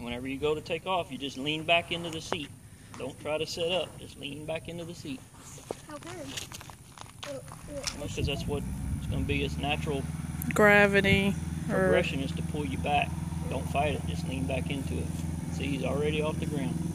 Whenever you go to take off, you just lean back into the seat. Don't try to sit up. Just lean back into the seat. How come? Because that's what it's going to be. Its natural gravity. progression is to pull you back. Don't fight it. Just lean back into it. See, he's already off the ground.